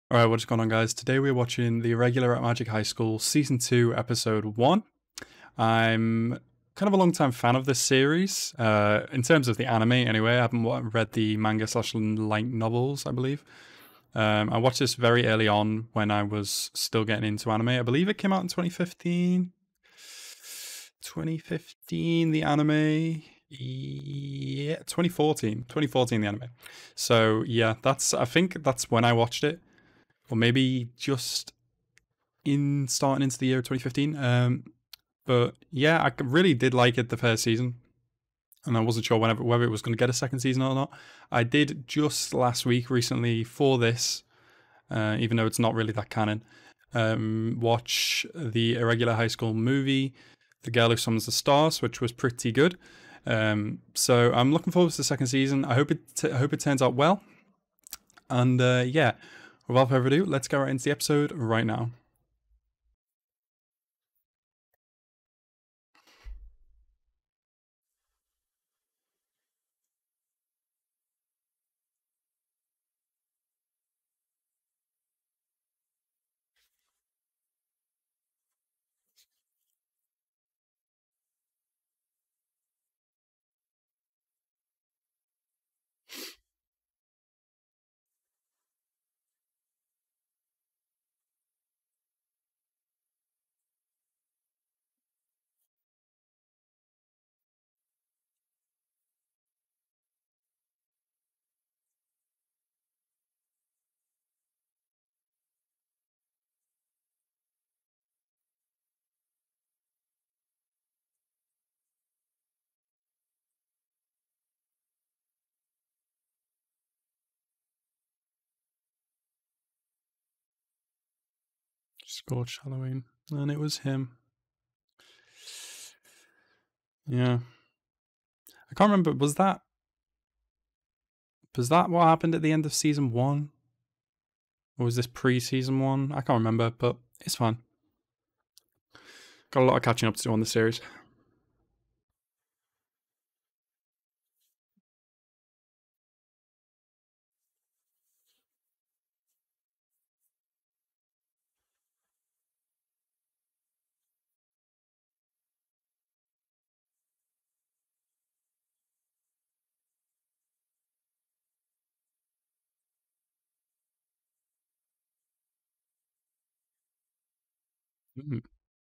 Alright, what's going on, guys? Today we're watching The Irregular at Magic High School, Season 2, Episode 1. I'm kind of a long-time fan of this series, in terms of the anime anyway. I haven't read the manga slash light novels, I believe. I watched this very early on when I was still getting into anime. I believe it came out in 2015. 2015, the anime. Yeah, 2014. 2014, the anime. So, yeah, I think that's when I watched it. Or maybe just in starting into the year of 2015. But yeah, I really did like it the first season, and I wasn't sure whether it was going to get a second season or not. I did just last week, recently, for this, even though it's not really that canon, watch the Irregular High School movie, The Girl Who Summons the Stars, which was pretty good. So I'm looking forward to the second season. I hope it turns out well. And yeah, without further ado, let's go right into the episode right now. Scorched Halloween. And it was him. Yeah. I can't remember, was that what happened at the end of season 1? Or was this pre-season 1? I can't remember, but it's fine. Got a lot of catching up to do on the series. Mm.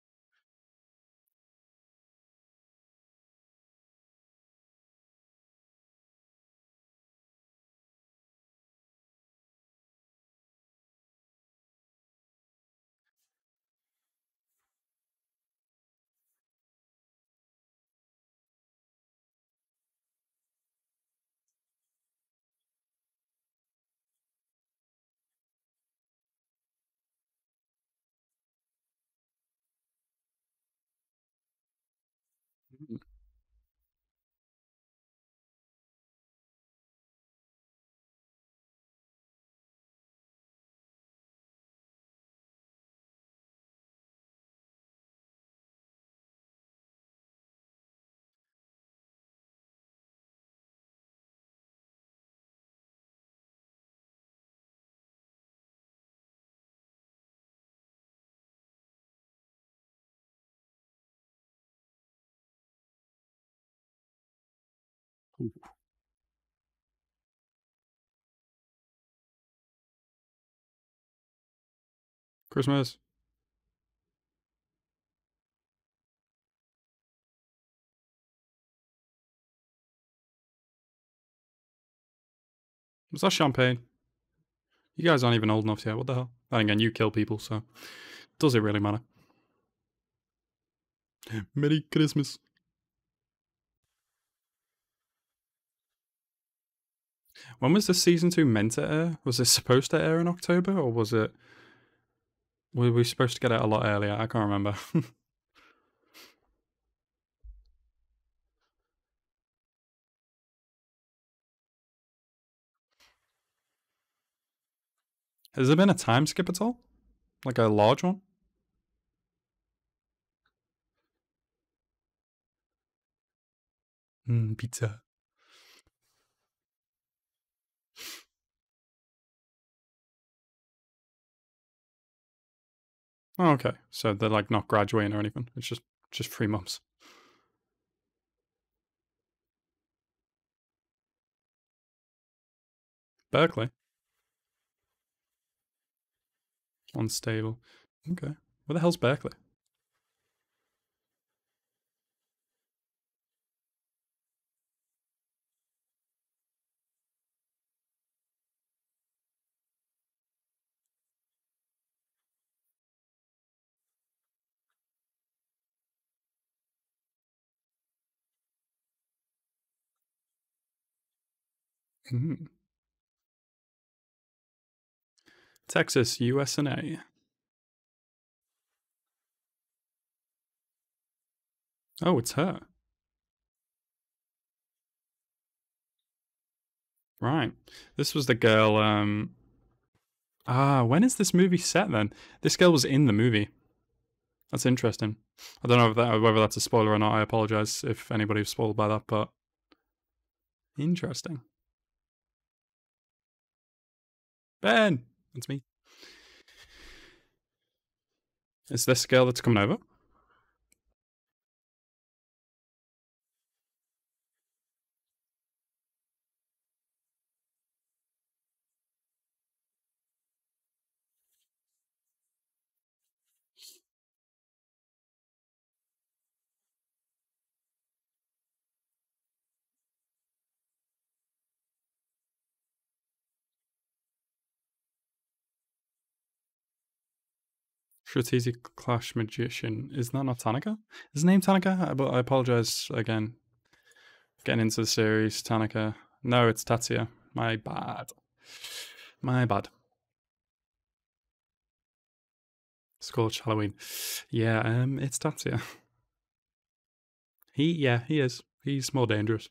Christmas. Was that champagne? You guys aren't even old enough yet. What the hell? And again, you kill people, so does it really matter? Merry Christmas. When was this season 2 meant to air? Was it supposed to air in October, or were we supposed to get it a lot earlier? I can't remember. Has there been a time skip at all? Like a large one? Pizza. Oh, okay. So they're like not graduating or anything. It's just 3 months. Berkeley, unstable. Okay. Where the hell's Berkeley? Mhm. Texas, US and A. Oh, it's her. Right. This was the girl. When is this movie set then? This girl was in the movie. That's interesting. I don't know whether that's a spoiler or not. I apologize if anybody was spoiled by that, but interesting. Ben, that's me. Is this girl that's coming over? Strategic Clash Magician. Is that not Tanaka? Is his name Tanaka? I apologize again. Getting into the series, Tanaka. No, it's Tatsuya. My bad. My bad. Scorched Halloween. Yeah, it's Tatsuya. He is. He's more dangerous.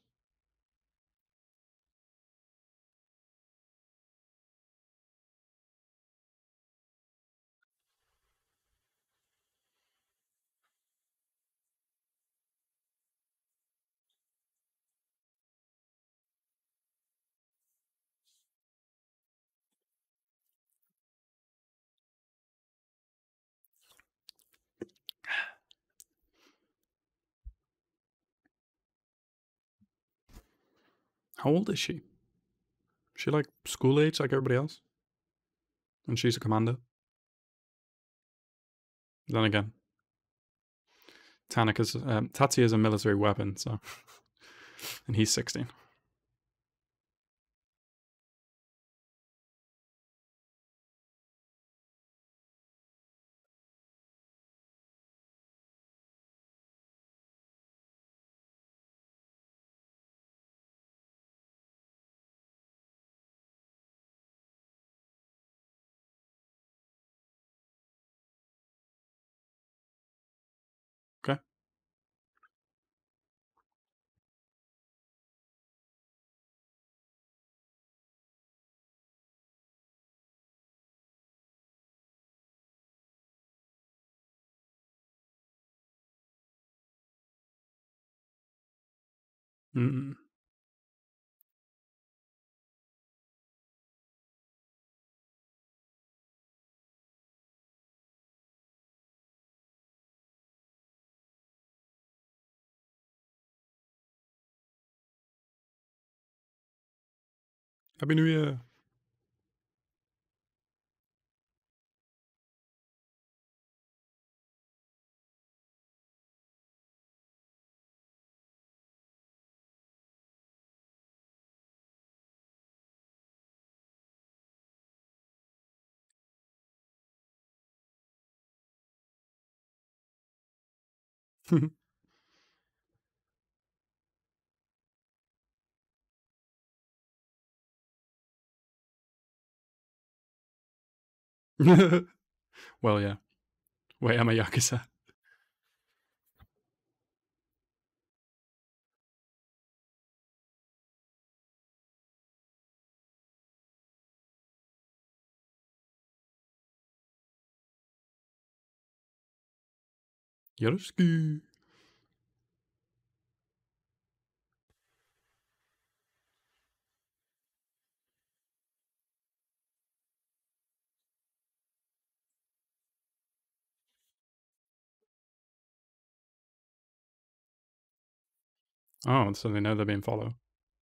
How old is she? Is she like school age, like everybody else? And she's a commander. Then again, Tatsuya's a military weapon, so and he's 16. Okay. Mm. Happy New Year. Well, yeah. Wait, am a Yakuza. Yoroshiku. Oh, so they know they're being followed.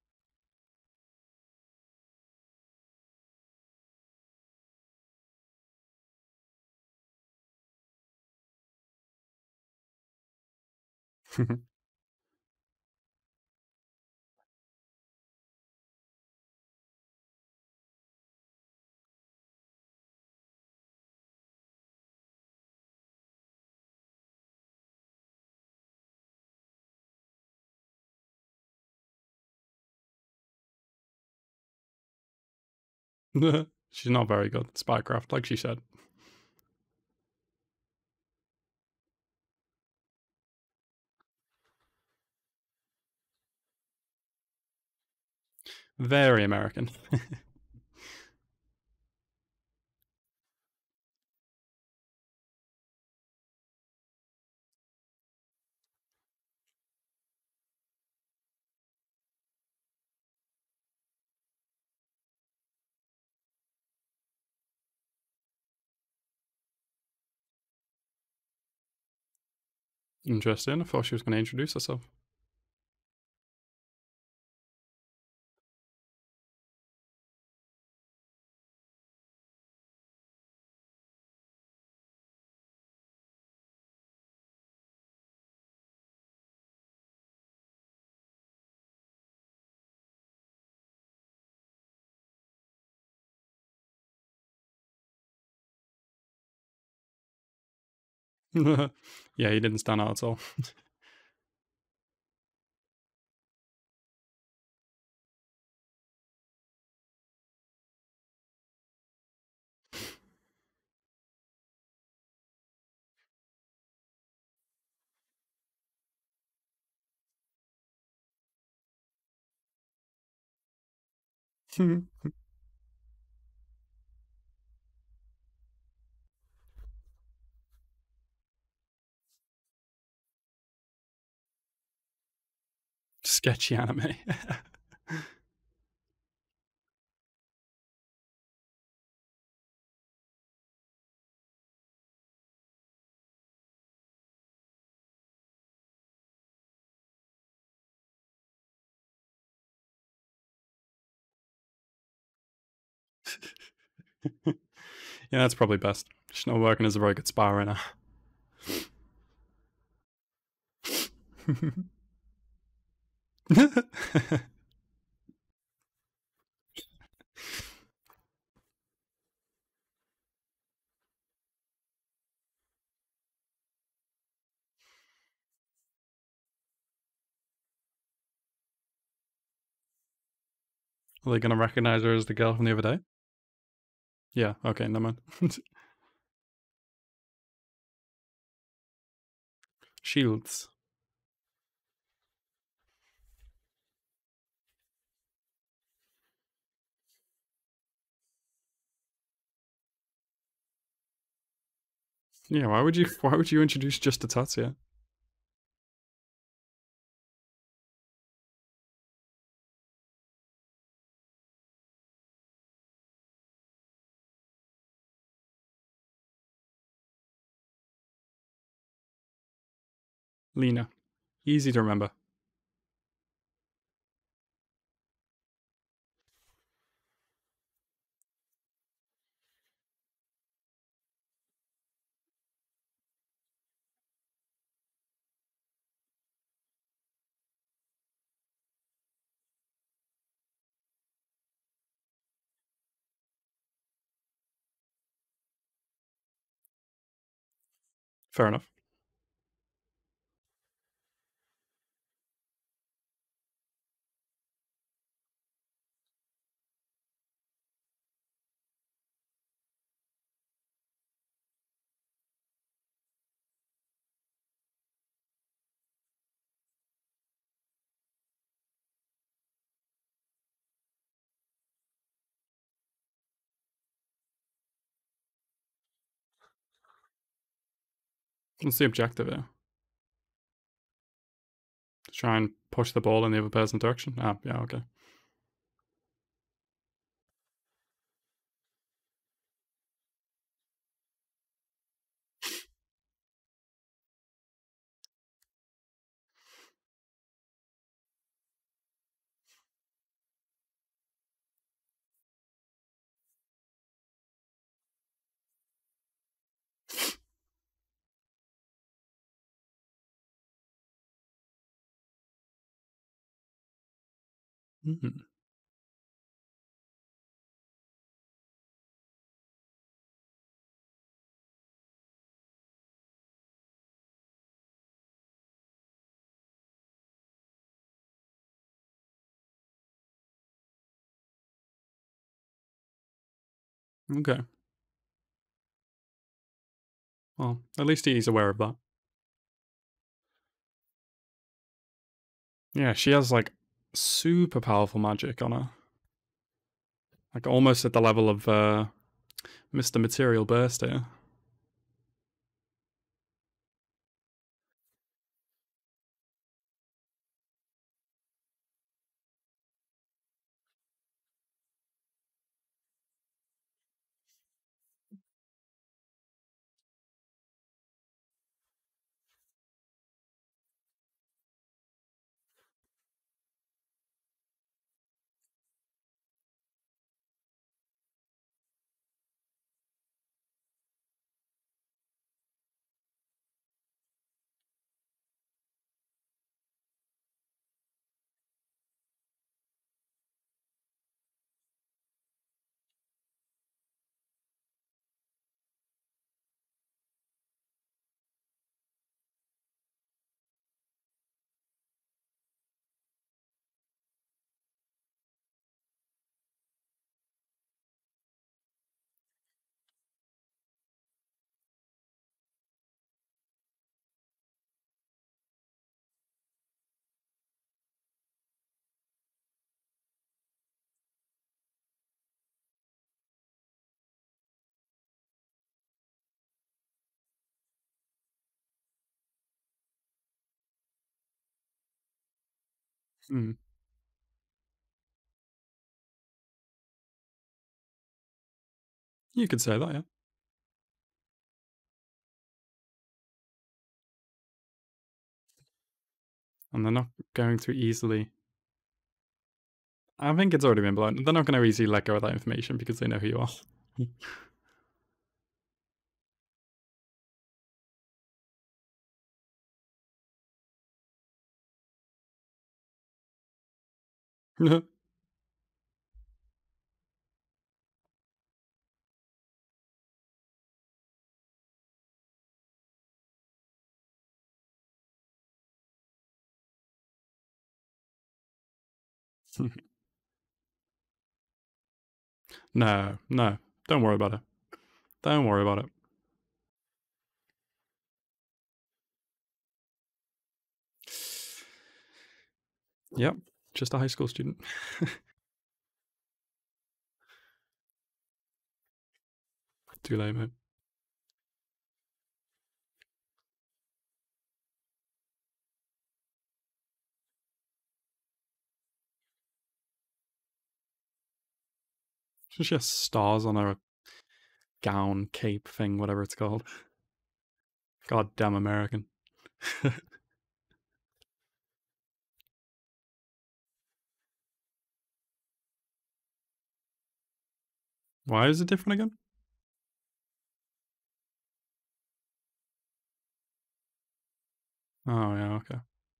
She's not very good. Spycraft, like she said. Very American. Interesting. I thought she was going to introduce herself. Yeah, he didn't stand out at all. Sketchy anime. Yeah, that's probably best. She's not working as a very good spy right now. Are they going to recognize her as the girl from the other day? Yeah, okay, never mind. Shields. Yeah, why would you introduce just a Tatsuya? Lena. Easy to remember. Fair enough. What's the objective here? To try and push the ball in the other person's direction? Ah, yeah, okay. Mm. Okay. Well, at least he's aware of that. Yeah, she has like super powerful magic on her. Like almost at the level of Mr. Material Burst here. Mm. You could say that, yeah. And they're not going to easily. I think it's already been blown. They're not going to easily let go of that information because they know who you are. No, no. Don't worry about it. Don't worry about it. Yep. Just a high school student. Too late, mate. She has stars on her gown, cape thing, whatever it's called. God damn American. Why is it different again? Oh, yeah, okay.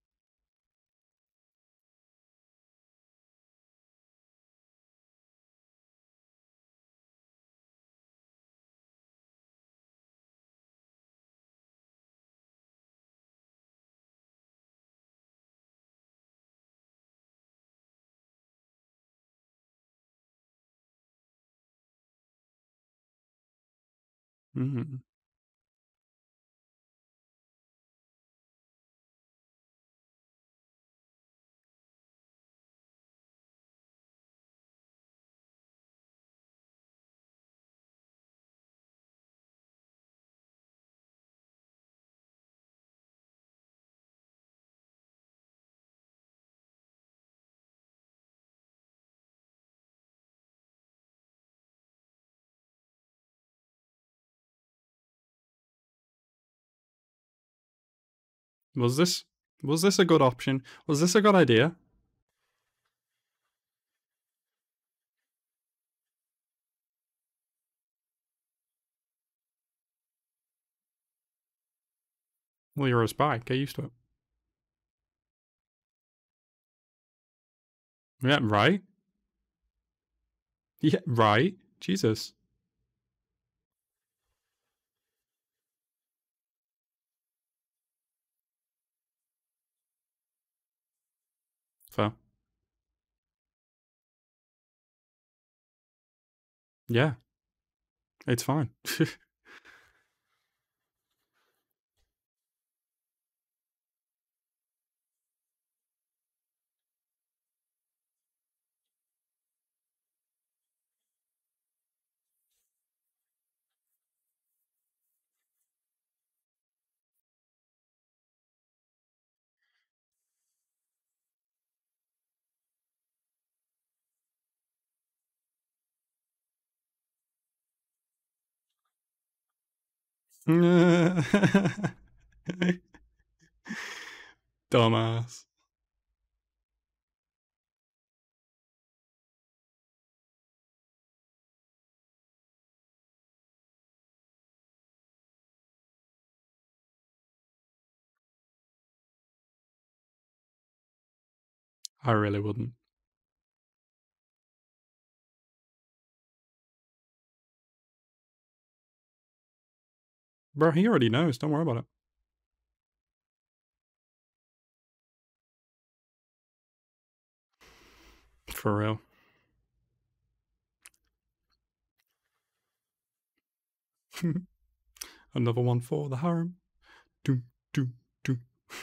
Mm-hmm. Was this was this a good option? Was this a good idea? Well, you're a spy. Get used to it. Yeah, right. Yeah, right. Jesus. Fair. Yeah, it's fine. Dumbass. I really wouldn't. Bro, he already knows. Don't worry about it. For real. Another one for the harem. Do, do, do.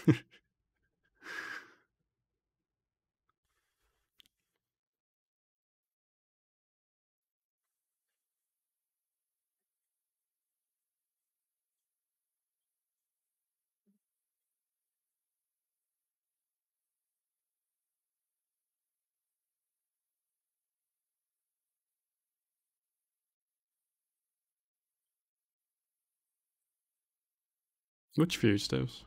Which fugitives?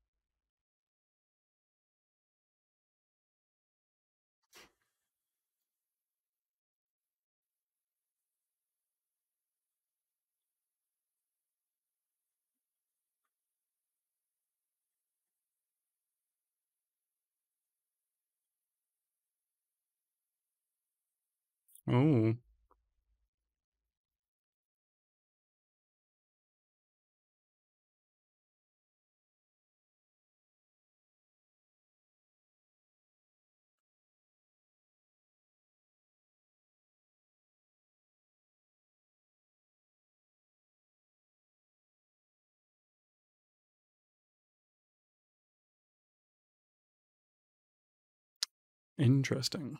Oh, interesting.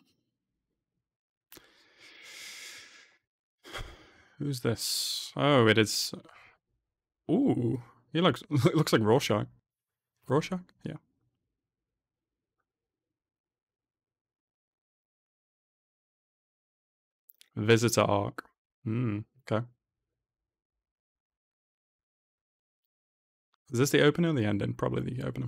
Who's this? Oh, it is. Ooh, he looks looks like Rorschach. Rorschach? Yeah. Visitor arc. Hmm. Okay. Is this the opener or the ending? Probably the opener.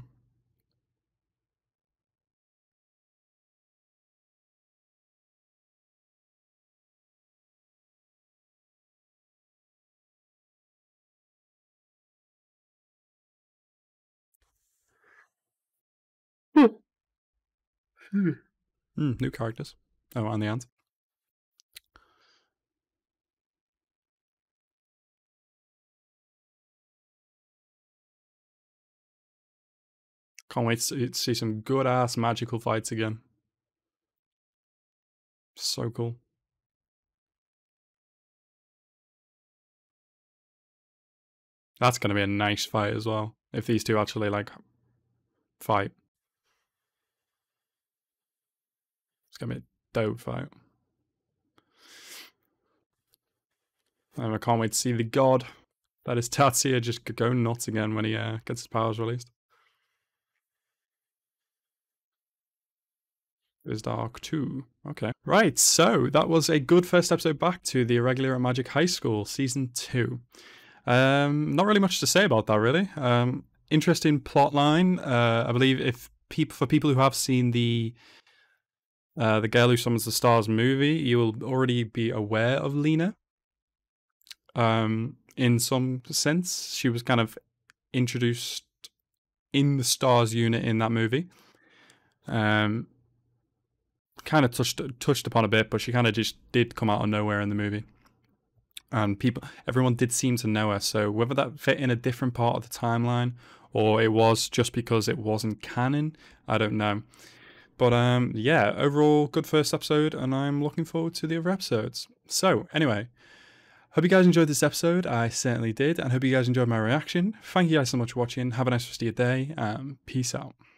New characters. Oh, and the answer. Can't wait to see some good ass magical fights again. So cool. That's gonna be a nice fight as well. If these two actually like fight, it's gonna be a dope fight. And I can't wait to see the god that is Tatsuya just go nuts again when he gets his powers released. Is Dark 2. Okay. Right, so that was a good first episode back to the Irregular at Magic High School, Season 2. Not really much to say about that, really. Interesting plot line. I believe if for people who have seen the Girl Who Summons the Stars movie, you will already be aware of Lena. In some sense, she was kind of introduced in the Stars unit in that movie. kind of touched upon a bit, but she kind of just did come out of nowhere in the movie. And everyone did seem to know her. So whether that fit in a different part of the timeline or it was just because it wasn't canon, I don't know. But yeah, overall good first episode, and I'm looking forward to the other episodes. So anyway, hope you guys enjoyed this episode. I certainly did, and hope you guys enjoyed my reaction. Thank you guys so much for watching. Have a nice rest of your day. Peace out.